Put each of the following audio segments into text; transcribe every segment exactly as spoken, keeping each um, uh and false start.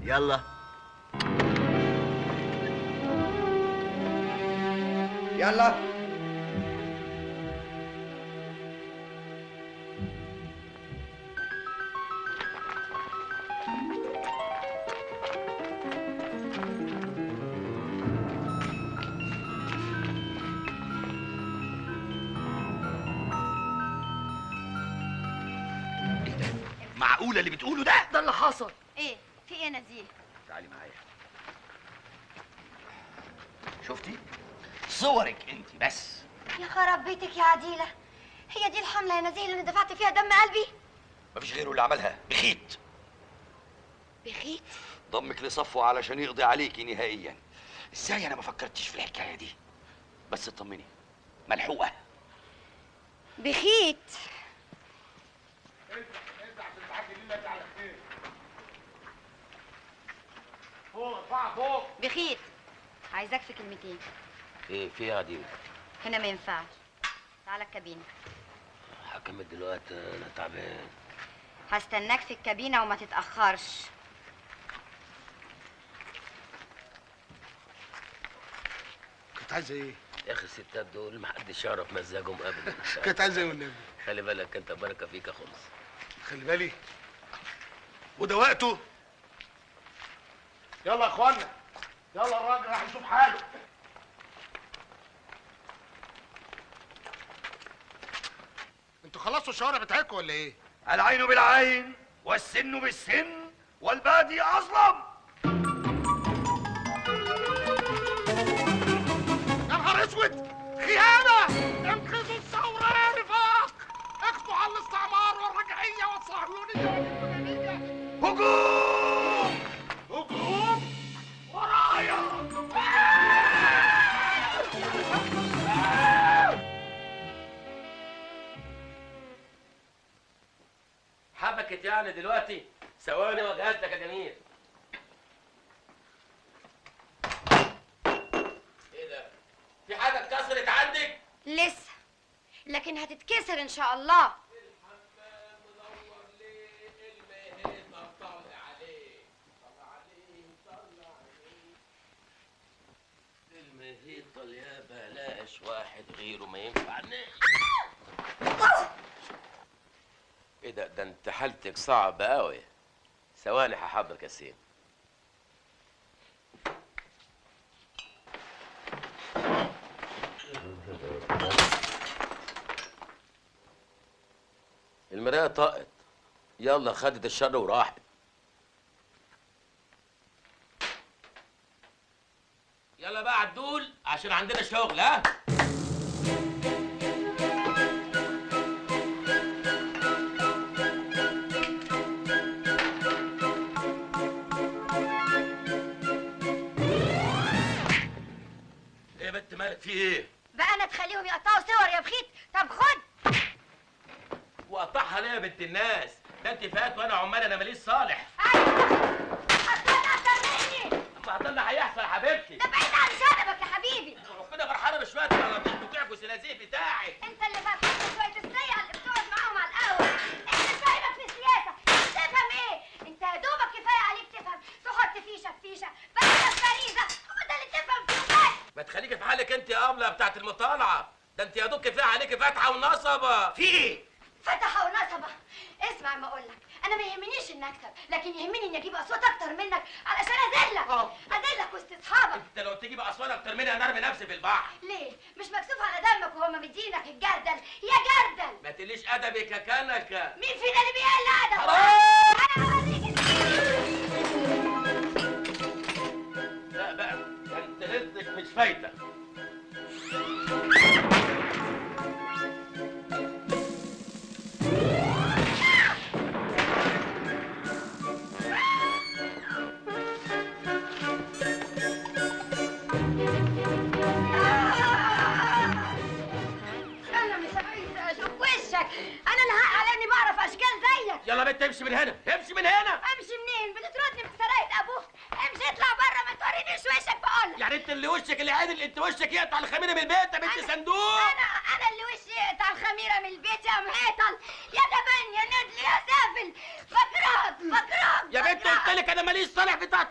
يلا يلا. معقولة اللي بتقوله ده؟ ده اللي حصل. ايه في ايه يا نزيه؟ تعالي معايا. شفتي؟ صورك انت بس. يا خراب بيتك يا عديله، هي دي الحمله يا نزيه اللي انا دفعت فيها دم قلبي؟ مفيش غيره اللي عملها، بخيت. بخيت؟ ضمك لصفه علشان يقضي عليكي نهائيا. ازاي انا ما فكرتش في الحكايه دي؟ بس اطمني، ملحوقه. بخيت؟ انت عشان الحاج ليلى دي على خير. فوق ارفعها فوق. بخيت عايزاك في كلمتين. ايه في يا عديل؟ هنا ما ينفعش، تعالى الكابينه. هكمل دلوقتي، انا تعبان. هستناك في الكابينه وما تتاخرش. كنت عايزه ايه؟ يا اخي الستات دول محدش يعرف مزاجهم ابدا. كنت عايزه ايه والنبي؟ خلي بالك انت، بركه فيك خالص. خلي بالي. وده وقته. يلا يا اخوانا، يلا الراجل راح يشوف حاله. انتوا خلصتوا الشوارع بتاعتكم ولا ايه؟ العين بالعين والسن بالسن والبادي اظلم. يا نهار اسود، خيانه! انقذوا الثوره يا رفاق، اخفوا على الاستعمار والرجعيه والصهيونيه والكولونيه. هجوم هجوم ورايا. حبكت يعني دلوقتي؟ ثواني واجهز لك يا جميل. ايه ده؟ في حاجه اتكسرت عندك؟ لسه، لكن هتتكسر ان شاء الله. الحمام مدور ليه؟ المهنه طلع عليه، طلع عليه، طلع عليه. المهيطه يا بلاش واحد غيره ما ينفعناش. ايه ده؟ ده انت حالتك صعبة قوي. ثواني هحضر كاسين. المراية طقت، يلا خدت الشر وراحت. يلا بقى عدول عشان عندنا شغل. ها؟ ايه يا بنت مالك، في ايه؟ بقى انا تخليهم يقطعوا صور يا بخيت؟ طب خد. وقطعها ليه يا بنت الناس؟ ده انت فات وانا عمال، انا ماليش صالح. هتطلع اكتر مني. اما هطلع هيحصل يا حبيبتي. ده بعيد عن شنبك يا حبيبي. ربنا فرحانه بشويه طلبات وتعكس النزيف بتاعك. انت اللي فرحان بشويه السيئه اللي بتقعد معاهم على القهوه. انت مش فاهمك في السياسه، تفهم ايه؟ انت يا دوبك كفايه عليك تفهم تحط فيشه في فيشه، فريزه في فريزه، هو ده اللي تفهم فيه بس. ما تخليكي في حالك انت يا ابله بتاعت المطالعه، ده انت يا دوب كفايه عليكي فتحه ونصبه. في ايه؟ فتحه ونصبه. اسمع ما اقول لك، انا ما يهمنيش اني اكسب، لكن يهمني اني اجيب اصوات اكتر منك علشان اذلك. اه اذلك وسط اصحابك. انت لو تجيب اصوات اكتر مني انا ارمي نفسي في البحر. ليه؟ مش مكسوف على دمك وهم مدينك الجردل يا جردل. ما تقليش ادبك يا كنكه. مين فينا اللي بيقل ادب؟ حرام! انا هوريك. لا بقى، ده انت رزقك مش فايته. انا مش عايزه اشوف وشك، انا الحق على اني بعرف اشكال زيك. يلا بنت امشي من هنا، امشي من هنا. امشي منين؟ بتطردني من سرايه ابوك. امشي اطلع بره، ما تورينيش وشك بقول. يعني انت اللي وشك اللي عادل، انت وشك يقطع الخميره من البيت يا بنت صندوق. انا انا اللي وشي يقطع الخميره من البيت يا مهيطل يا جبان يا ندل يا سافل. بكرهك بكرهك يا بنت قلت لك انا ماليش صالح بتاع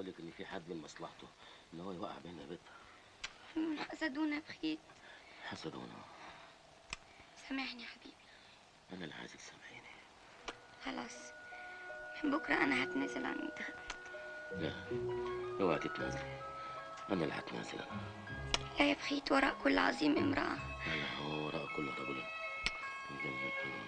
بقول لك ان في حد من مصلحته ان هو يوقع بينا يا بت. حسدونا بخيت. حسدونا. سامحني يا حبيبي. انا اللي عايزك تسامحيني. خلاص من بكره انا هتنازل عن انت. لا اوعي تتنازلي، انا اللي هتنازل انا. لا يا بخيت، وراء كل عظيم امرأة. لا لا، هو وراء كل رجل حبيبي.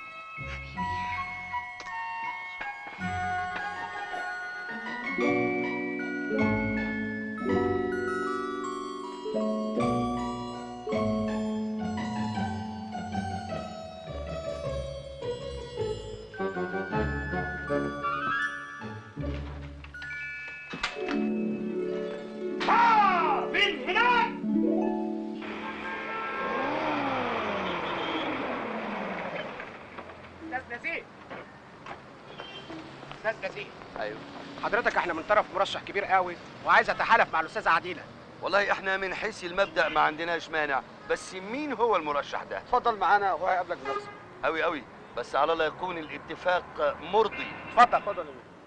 من هناك. استاذ نزيه، استاذ نزيه، ايوه حضرتك احنا من طرف مرشح كبير قوي وعايز اتحالف مع الاستاذه عديله. والله احنا من حيث المبدأ ما عندناش مانع، بس مين هو المرشح ده؟ اتفضل معانا وهو هيقابلك بنفسه. أوي أوي، بس على الله يكون الاتفاق مرضي. اتفضل اتفضل.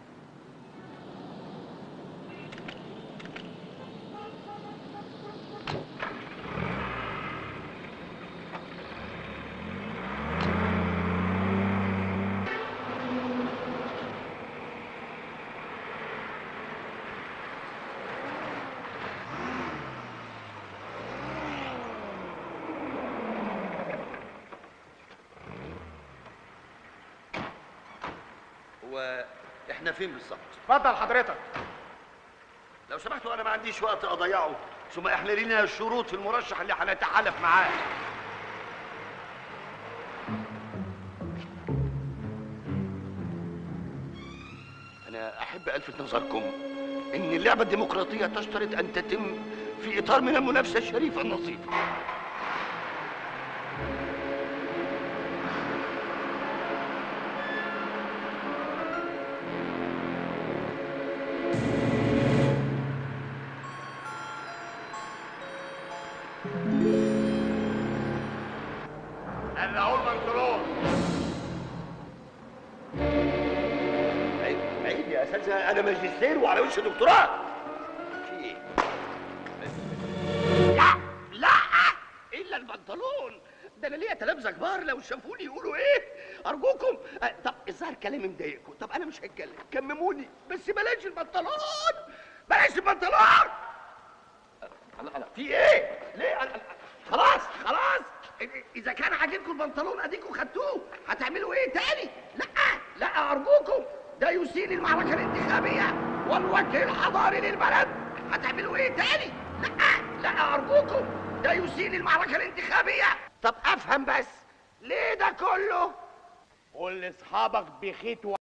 هو احنا فين بالظبط؟ اتفضل حضرتك. لو سمحتوا انا ما عنديش وقت اضيعه، ثم احنا لينا شروط في المرشح اللي هنتحالف معاه. انا احب الفت نظركم ان اللعبه الديمقراطيه تشترط ان تتم في اطار من المنافسه الشريفه النظيفه. انا اقول بنطلون. عيب عيب يا اساتذه، انا ماجستير وعلى وش دكتوراه. في ايه؟ لا لا الا البنطلون ده، انا ليا تلامذه كبار لو شافوني يقولوا ايه. ارجوكم. أه طب الظاهر كلامي مضايقكم، طب انا مش هتكلم، كمموني بس بلاش البنطلون، بلاش البنطلون. في ايه؟ ليه؟ أنا- أنا- خلاص خلاص، اذا كان عاجبكم البنطلون اديكم خدتوه، هتعملوا ايه تاني؟ لا لا ارجوكم، ده يسيء المعركه الانتخابيه والوجه الحضاري للبلد. هتعملوا ايه تاني؟ لا لا ارجوكم، ده يسيء المعركه الانتخابيه. طب افهم بس، ليه ده كله؟ قول لاصحابك بخيت